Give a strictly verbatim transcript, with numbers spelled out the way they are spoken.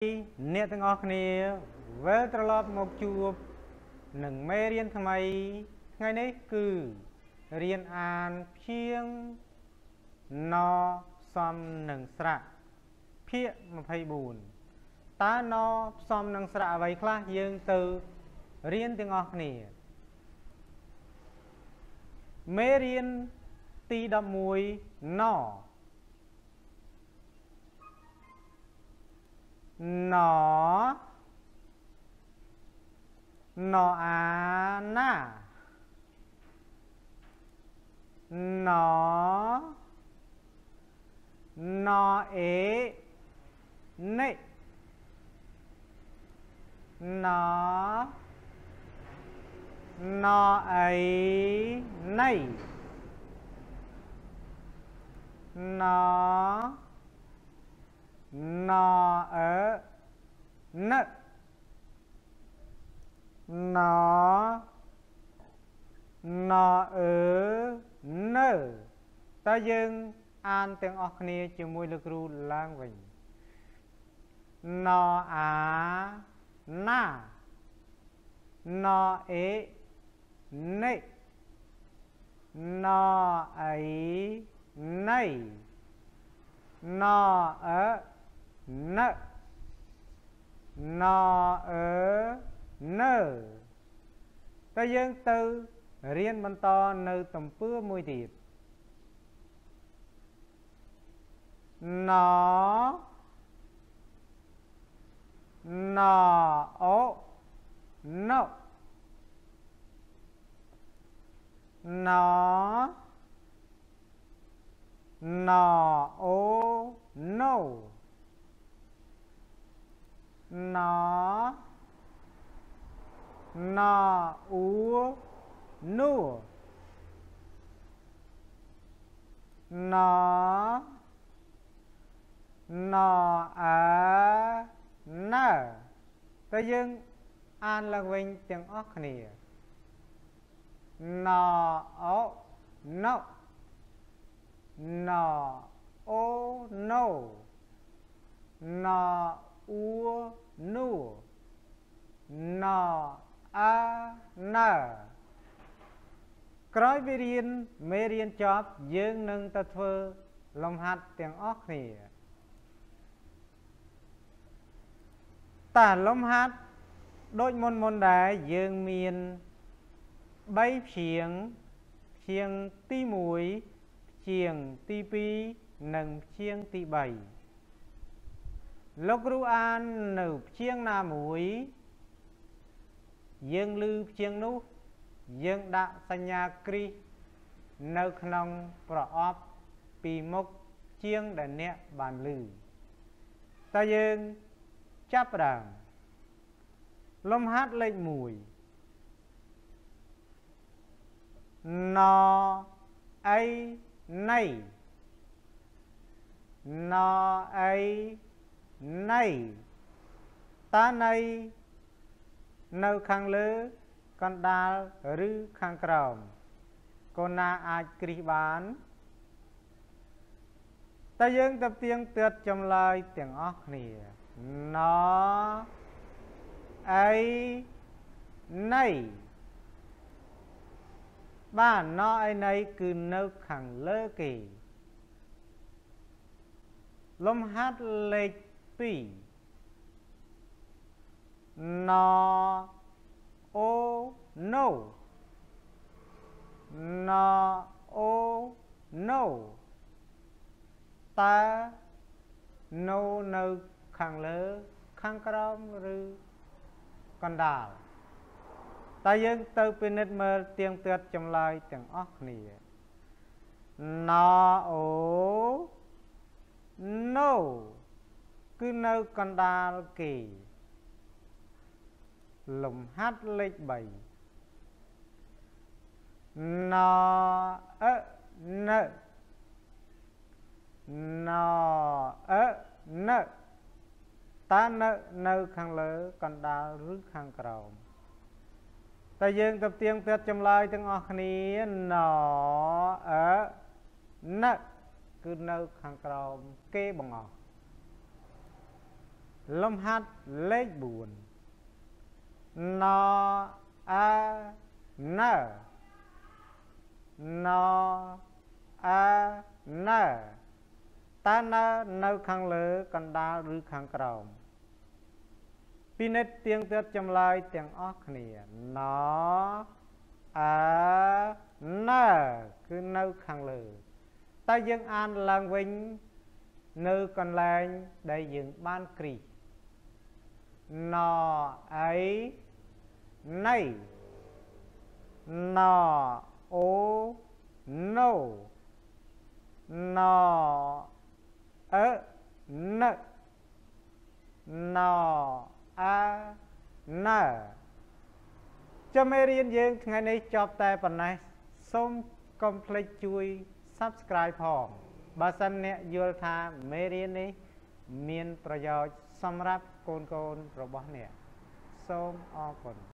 អ្នកទាំងអស់គ្នាវិលត្រឡប់មកជួបនឹងមេរៀនថ្មីថ្ងៃនេះគឺរៀនអានព្យាង្គណផ្សំនឹងស្រៈភាគម្ភៃបួនតើណផ្សំនឹងស្រៈអ្វីខ្លះយើងទៅរៀនទាំងអស់គ្នាមេរៀនទីដប់មួយណណណអាណាណណអេណេណណអីណៃណណអឺណណណអឺណើតើយើងអានទាំងអស់គ្នាជាមួយលោកគ្រូឡើងវិញណអាណាណអេណេណអីណៃណអឺណណអឺណើតើយើងទៅរៀនបន្តនៅទំព័រមួយទៀតណណអូណូណណអូណូណណអ៊ូនូណណអាណាតើយើងអានឡើងវិញទាំងអស់គ្នាណអូណូណអូណូណអ៊ូនូណអាណាក្រោយពីរៀនមេរៀនចប់យើងនឹងទៅធ្វើលំហាត់ទាំងអស់គ្នាតើលំហាត់ដូចមុនមុនដែរយើងមានបីព្យាង្គព្យាង្គទីមួយព្យាង្គទីពីរនិងព្យាង្គទីបីលោកគ្រូអាននៅព្យាង្គណាមួយយើងឮព្យាង្គនោះយើងដាក់សញ្ញាគ្រីសនៅក្នុងប្រអប់ពីមុខព្យាង្គដែលអ្នកបានឮតើយើងចាប់ផ្ដើមលំហាត់លេខមួយណអីណៃណអីណៃតើណៃនៅខាងលើកណ្ដាលឬខាងក្រោមកូនណាអាចគ្រីសបានតើយើងទៅទៀងទាត់ចម្លើយទាំងអស់គ្នាណអីណៃបានណអីណៃគឺនៅខាងលើគេលំហាត់លេខពីរណអូណូណអូណូតើណូនៅខាងលើខាងក្រោមឬកណ្ដាលតើយើងទៅពិនិត្យមើលទៀងទាត់ចម្លើយទាំងអស់គ្នាណអូណូគឺនៅកណ្ដាលគេលំហាត់លេខបីណអឺណណអឺណតើនៅនៅខាងលើកណ្ដាលឬខាងក្រោមតើយើងទៅទៀងទាត់ចម្លើយទាំងអស់គ្នាណអឺណគឺនៅខាងក្រោមគេបងអស់ลมหัดเลขบุญนออาเนนออาเนตาเนនៅខាងលើកណ្ដាលឬខាងក្រោមពិនិត្យទៀងទាត់ចម្លើយទាំងអស់គ្នាណអាណគឺនៅខាងលើតែយើងអានឡើងវិញនៅកន្លែងដែលយើងបានគ្រីណអីណៃណអូណូណអឺណណអាណចាំមេរៀនយើងថ្ងៃនេះចប់តែប៉ុណ្ណេះសូមកុំភ្លេចជួយ Subscribe ផងបើសិនអ្នកយល់ថាមេរៀននេះមានប្រយោជន៍សម្រាប់កូនៗរបស់អ្នកសូមអរគុណ